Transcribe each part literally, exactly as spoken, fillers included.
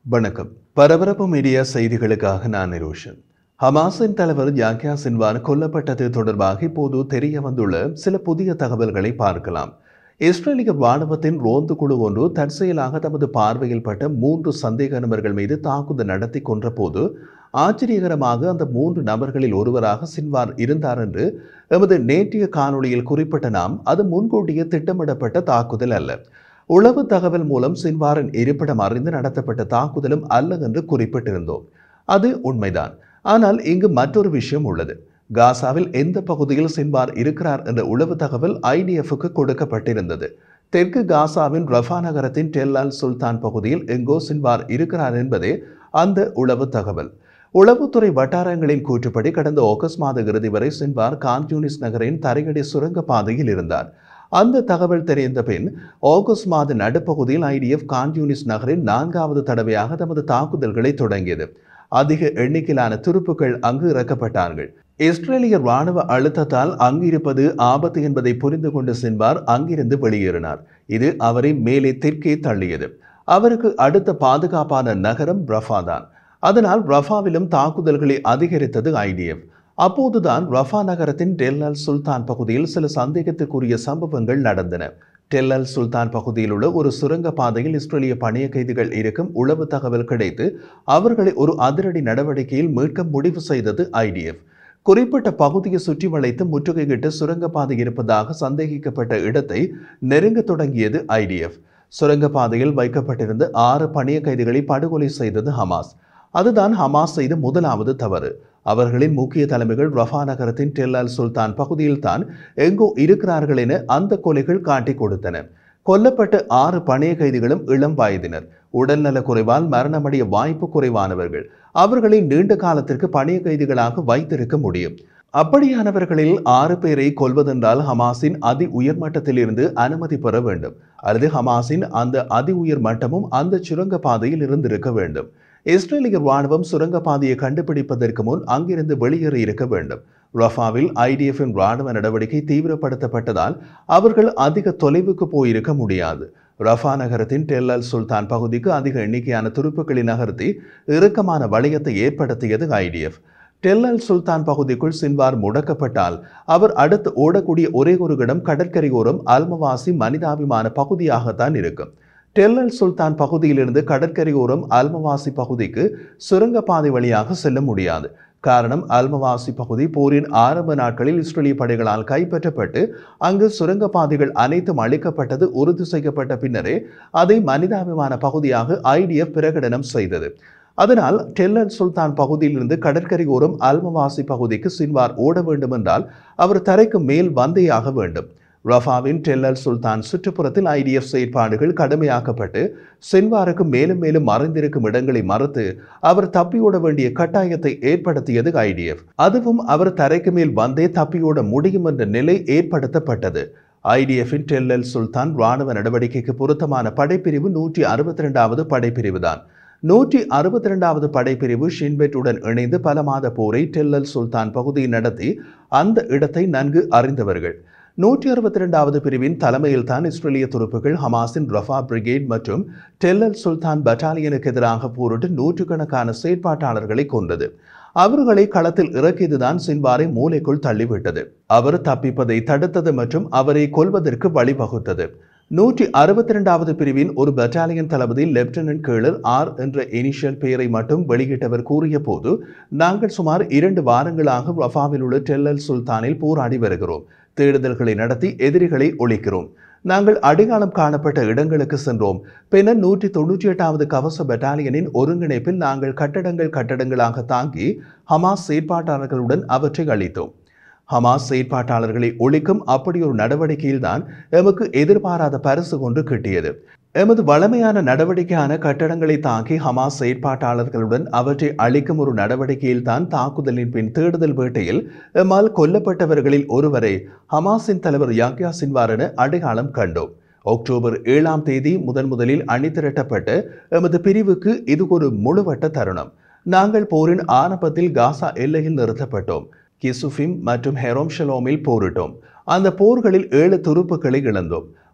வணக்கம். பரபரப்பு மீடியா செய்திகளுக்காக நான் நிரோஷன். ஹமாஸின் தலைவர் யாஹ்யா சின்வார் கொல்லப்பட்டது தொடர்பாக இப்போது தெரிய வந்துள்ள சில புதிய தகவல்களை பார்க்கலாம். இஸ்ரேலிய ராணுவத்தின் ரோந்து குழு ஒன்று தற்செயலாக தமது பார்வையில் பட்ட மூன்று சந்தேக நபர்கள் மீது தாக்குதல் நடத்தி கொன்றபோது ஆச்சரியகரமாக அந்த மூன்று நபர்களில் ஒருவராக சின்வார் இருந்தார் என்று எமது நேற்றைய காணொளியில் குறிப்பிட்ட நாம், அது முன்கூட்டியே திட்டமிடப்பட்ட தாக்குதல் அல்ல, உளவு தகவல் மூலம் சின்வாரின் இருப்பிடம் அறிந்து நடத்தப்பட்ட தாக்குதலும் அல்ல என்று குறிப்பிட்டிருந்தோம். அது உண்மைதான். ஆனால் இங்கு மற்றொரு விஷயம் உள்ளது. காசாவில் எந்த பகுதியில் சின்வார் இருக்கிறார் என்ற உளவு தகவல் ஐ டி எஃப்க்கு கொடுக்கப்பட்டிருந்தது. தெற்கு காசாவின் ரஃபா நகரத்தின் டெல் அல் சுல்தான் பகுதியில் எங்கோ சின்வார் இருக்கிறார் என்பதே அந்த உளவு தகவல். உளவுத்துறை வட்டாரங்களின் கூற்றுப்படி கடந்த ஆகஸ்ட் மாத இறுதி வரை சின்வார் கான் யூனிஸ் நகரின் தரையடி சுரங்க பாதையில் இருந்தார். அந்த தகவல் தெரிந்த பின் ஆகஸ்ட் மாத நடுப்பகுதியில் I D F Khan Younis நகரின் நான்காவது தடவையாக தமது தாக்குதல்களை தொடங்கியது. அதிக எண்ணிக்கையிலான துருப்புக்கள் அங்கு இறக்கப்பட்டார்கள். இஸ்ரேலிய ராணுவ அழுத்தத்தால் அங்கிருப்பது ஆபத்து என்பதை புரிந்து கொண்ட சின்வார் அங்கிருந்து வெளியேறினார். இது அவரை மேலே தெற்கே தள்ளியது. அவருக்கு அடுத்த பாதுகாப்பான நகரம் ரஃபா தான். அதனால் ரஃபாவிலும் தாக்குதல்களை அதிகரித்தது ஐ டி எஃப். அப்போதுதான் ரஃபா நகரத்தின் டெல் அல் சுல்தான் பகுதியில் சில சந்தேகத்திற்குரிய சம்பவங்கள் நடந்தன. டெல் அல் சுல்தான் பகுதியில் உள்ள ஒரு சுரங்க பாதையில் இஸ்ரேலிய பணிய கைதிகள் இருக்கும் உளவு தகவல் கிடைத்து அவர்களை ஒரு அதிரடி நடவடிக்கையில் மீட்க முடிவு செய்தது ஐ டி எஃப். குறிப்பிட்ட பகுதியை சுற்றி வளைத்து முற்றுகையிட்டு சுரங்கப்பாதை இருப்பதாக சந்தேகிக்கப்பட்ட இடத்தை நெருங்க தொடங்கியது ஐ டி எஃப். சுரங்கப்பாதையில் வைக்கப்பட்டிருந்த ஆறு பணிய கைதிகளை படுகொலை செய்தது ஹமாஸ். அதுதான் ஹமாஸ் செய்த முதலாவது தவறு. அவர்களின் முக்கிய தலைமைகள் ரஃபா நகரத்தின் டெல் அல் சுல்தான் பகுதியில் தான் எங்கோ இருக்கிறார்கள் என அந்த கொலைகள் காட்டி கொடுத்தன. கொல்லப்பட்ட ஆறு பணிய கைதிகளும் இளம் வயதினர், உடல்நல குறைவால் மரணமடைய வாய்ப்பு குறைவானவர்கள். அவர்களை நீண்ட காலத்திற்கு பணிய கைதிகளாக வைத்திருக்க முடியும். அப்படியானவர்களில் ஆறு பேரை கொல்வதென்றால் ஹமாஸின் அதி உயர்மட்டத்தில் இருந்து அனுமதி பெற வேண்டும், அல்லது ஹமாஸின் அந்த அதி உயர் மட்டமும் அந்த சுரங்க பாதையில் இருந்திருக்க வேண்டும். இஸ்ரேலிய ராணுவம் சுரங்கப்பாதையை கண்டுபிடிப்பதற்கு முன் அங்கிருந்து வெளியேறி இருக்க வேண்டும். ரஃபாவில் ஐ டி எஃப்பின் ராணுவ நடவடிக்கை தீவிரப்படுத்தப்பட்டதால் அவர்கள் அதிக தொலைவுக்கு போயிருக்க முடியாது. ரஃபா நகரத்தின் டெல் அல் சுல்தான் பகுதிக்கு அதிக எண்ணிக்கையான துருப்புக்களை நகர்த்தி இறுக்கமான வளையத்தை ஏற்படுத்தியது I D F. Tel al Sultan பகுதிக்குள் சின்வார் முடக்கப்பட்டால் அவர் அடுத்து ஓடக்கூடிய ஒரே ஒரு இடம் கடற்கரையோரம் அல்மவாசி மனிதாபிமான பகுதியாகத்தான் இருக்கும். டெல் அல் சுல்தான் பகுதியிலிருந்து கடற்கரையோரம் அல்மவாசி பகுதிக்கு சுரங்கப்பாதை வழியாக செல்ல முடியாது. காரணம், அல்மவாசி பகுதி போரின் ஆரம்ப நாட்களில் இஸ்ரேலிய படைகளால் கைப்பற்றப்பட்டு அங்கு சுரங்கப்பாதைகள் அனைத்தும் அளிக்கப்பட்டது உறுதி செய்யப்பட்ட பின்னரே அதை மனிதாபிமான பகுதியாக ஐ டி எஃப் பிரகடனம் செய்தது. அதனால் டெல் அல் சுல்தான் பகுதியிலிருந்து கடற்கரையோரம் அல்மவாசி பகுதிக்கு சின்வார் ஓட வேண்டும் என்றால் அவர் தரைக்கு மேல் வந்தேயாக வேண்டும். ரஃபாவின் டெல் அல் சுல்தான் சுற்றுப்புறத்தில் ஐ டி எஃப் செயற்பாடுகள் கடுமையாக்கப்பட்டு சின்வாருக்கு மேலும் மேலும் மறைந்திருக்கும் இடங்களை மறுத்து அவர் தப்பியோட வேண்டிய கட்டாயத்தை ஏற்படுத்தியது ஐ டி எஃப். அதுவும் அவர் தரைக்கு மேல் வந்தே தப்பியோட முடியும் என்ற நிலை ஏற்படுத்தப்பட்டது. ஐ டி எஃப்பின் டெல் அல் சுல்தான் ராணுவ நடவடிக்கைக்கு பொருத்தமான படைப்பிரிவு நூற்றி அறுபத்தி இரண்டாவது படைப்பிரிவு தான். நூற்றி அறுபத்தி இரண்டாவது படைப்பிரிவு ஷின்வெட்டுடன் இணைந்து பல மாத போரை டெல் அல் சுல்தான் பகுதியில் நடத்தி அந்த இடத்தை நன்கு அறிந்தவர்கள். நூற்றி அறுபத்தி இரண்டாவது பிரிவின் தலைமையில் தான் இஸ்ரேலிய துருப்புகள் ஹமாஸின் ரஃபா பிரிகேட் மற்றும் டெல் அல் சுல்தான் பட்டாலியனுக்கு எதிராக போரிட்டு நூற்றுக்கணக்கான செயற்பாட்டாளர்களை கொண்டது. அவர்களை களத்தில் இறக்கியதுதான் சின்வாரை மூளைக்குள் தள்ளிவிட்டது. அவர் தப்பிப்பதை தடுத்தது மற்றும் அவரை கொல்வதற்கு வழிவகுத்தது. நூற்றி அறுபத்தி இரண்டாவது பிரிவின் ஒரு பட்டாலியன் தளபதி லெப்டினன்ட் கேர்னல் ஆர் என்ற இனிஷியல் பெயரை மட்டும் வெளியிட்டவர் கூறிய போது, நாங்கள் சுமார் இரண்டு வாரங்களாக ரஃபாவில் உள்ள டெல் அல் சுல்தானில் போராடி வருகிறோம். தேடுதல்களை நடத்தி எதிரிகளை ஒழிக்கிறோம். நாங்கள் அடையாளம் காணப்பட்ட இடங்களுக்கு சென்றோம். பின்னர் நூற்றி தொன்னூற்றி எட்டாவது கவச பட்டாலியனின் ஒருங்கிணைப்பில் நாங்கள் கட்டடங்கள் கட்டடங்களாக தாங்கி ஹமாஸ் செயற்பாட்டாளர்களுடன் அவற்றை அளித்தோம். ஹமாஸ் செயற்பாட்டாளர்களை ஒழிக்கும் அப்படி ஒரு நடவடிக்கையில்தான் எமக்கு எதிர்பாராத பரிசு ஒன்று கிட்டியது. எமது வளமையான நடவடிக்கையான கட்டடங்களை தாக்கி ஹமாஸ் செயற்பாட்டாளர்களுடன் அவற்றை அழிக்கும் ஒரு நடவடிக்கையில் தான் தாக்குதலின் பின் தேடுதல் வேட்டையில் எம்மால் கொல்லப்பட்டவர்களில் ஒருவரை ஹமாஸின் தலைவர் யாஹ்யா சின்வார் என அடையாளம் கண்டோம். அக்டோபர் ஏழாம் தேதி முதன் முதலில் அணிதிரட்டப்பட்ட எமது பிரிவுக்கு இது ஒரு முழுவட்ட தருணம். நாங்கள் போரின் ஆரம்பத்தில் காசா எல்லையில் நிறுத்தப்பட்டோம். கிசுஃபிம் மற்றும் ஹெரோம் ஷலோமில் போரிட்டோம். அந்த போர்களில் ஏழு துருப்புக்களை இழந்தோம்.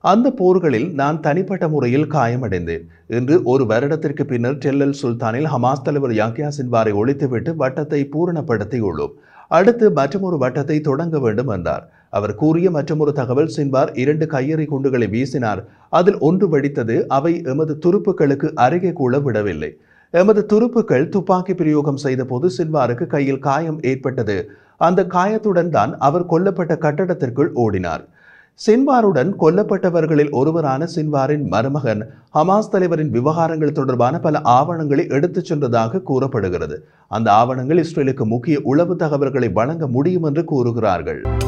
அந்த போர்களில் நான் தனிப்பட்ட முறையில் காயமடைந்தேன். இன்று ஒரு வருடத்திற்கு பின்னர் டெல் சுல்தானில் ஹமாஸ் தலைவர் யாஹ்யா சின்வாரை ஒழித்துவிட்டு வட்டத்தை பூரணப்படுத்தியுள்ளோம். அடுத்து மற்றொரு வட்டத்தை தொடங்க வேண்டும் என்றார். அவர் கூறிய மற்றொரு தகவல், சின்வார் இரண்டு கையெறி குண்டுகளை வீசினார். அதில் ஒன்று வெடித்தது. அவை எமது துருப்புக்களுக்கு அருகே கூட விடவில்லை. எமது துருப்புக்கள் துப்பாக்கி பிரயோகம் செய்த போது சின்வாருக்கு கையில் காயம் ஏற்பட்டது. அந்த காயத்துடன் தான் அவர் கொல்லப்பட்ட கட்டடத்திற்குள் ஓடினார். சின்வாருடன் கொல்லப்பட்டவர்களில் ஒருவரான சின்வாரின் மருமகன் ஹமாஸ் தலைவரின் விவகாரங்கள் தொடர்பான பல ஆவணங்களை எடுத்துச் சென்றதாக கூறப்படுகிறது. அந்த ஆவணங்கள் இஸ்ரேலுக்கு முக்கிய உளவு தகவல்களை வழங்க முடியும் என்று கூறுகிறார்கள்.